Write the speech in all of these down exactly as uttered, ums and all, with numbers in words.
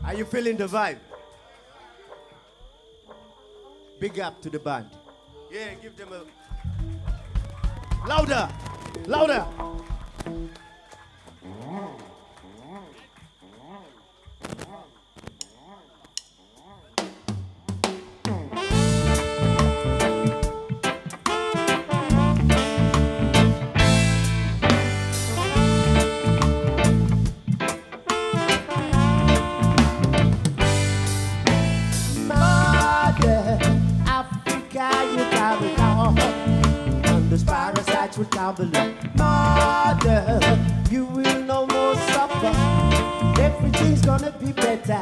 Are you feeling the vibe? Big up to the band. Yeah, give them a... Louder! Louder! Will down below. Mother, you will no more suffer. Everything's gonna be better.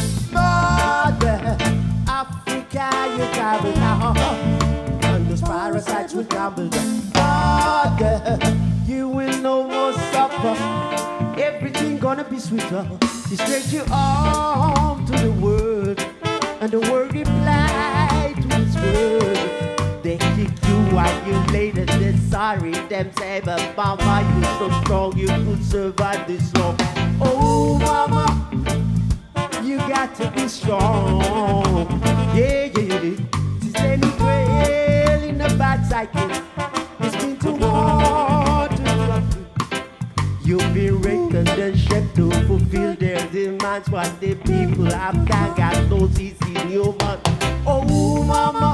Mother, Africa, you travel now. And those parasites will down below. Mother, you will no more suffer. Everything gonna be sweeter. You stretch your arm to the world, and the world reply to this word. They kick you while you later, they're sorry. Them say, but mama, you're so strong, you could survive this long. Oh, mama, you got to be strong. Yeah, yeah, yeah. Since let me dwell in the bad cycle, it's been too hard to suffer. You've been raped and then shaped to fulfill their demands. What the people have done, got no seats in your mind. Oh, mama,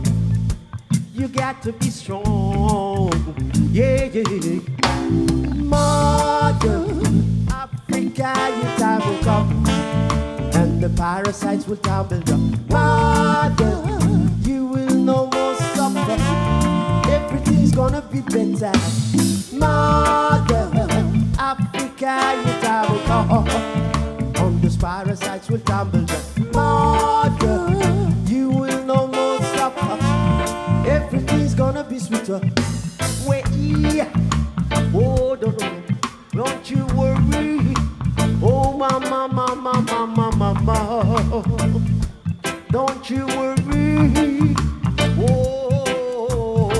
you got to be strong, yeah, yeah, yeah. Mother, Africa, your time will come, and the parasites will tumble down. Mother, you will no more suffer. Everything's gonna be better. Mother, Africa, your time will come, and the parasites will tumble down. Mother, you will no more suffer. Everything's gonna be sweeter. Wait, yeah. Oh, don't, don't you worry. Oh, mama, mama, mama, mama. Don't you worry. Oh,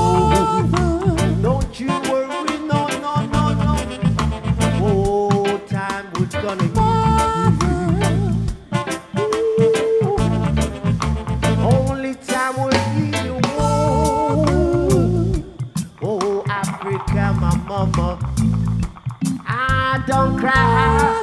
don't you worry. No, no, no, no. Oh, time was gonna give. Only time will give you. My mama, ah, don't cry,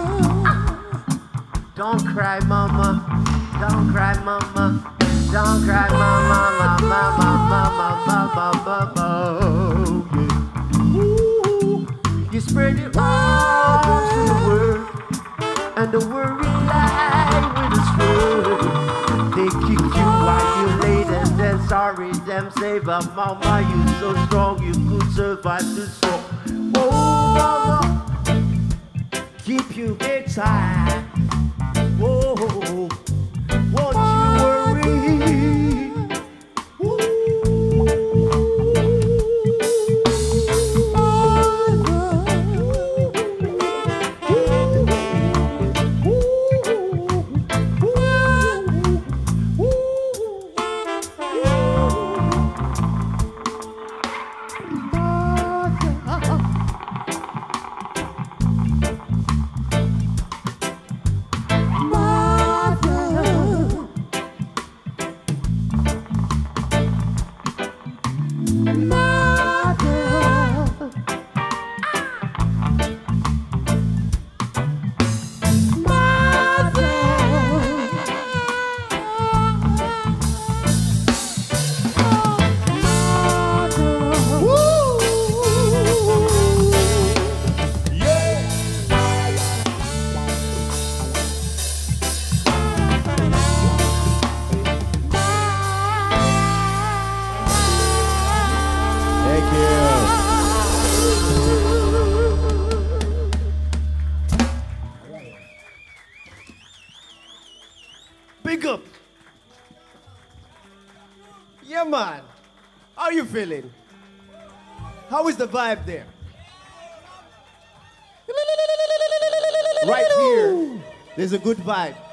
don't cry, mama, don't cry, mama, don't cry, mama, mama, mama, mama, mama, mama. Ooh, you spread it all to the world, and the world reply with its word. They kick you while you lay them, then sorry, them say, but mama, you so strong, you could survive the storm. Oh, mama, keep you bedside. Whoa, won't you worry? Big up. Yeah, man. How are you feeling? How is the vibe there? Right here, there's a good vibe.